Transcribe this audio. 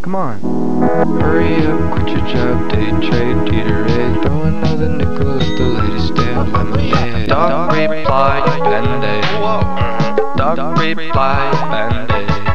Come on. Hurry up, quit your job, day trade, teeter aid. Throw another nickel at the latest damn lemonade. Dog reply, Bandaid. Dog reply, Bandaid.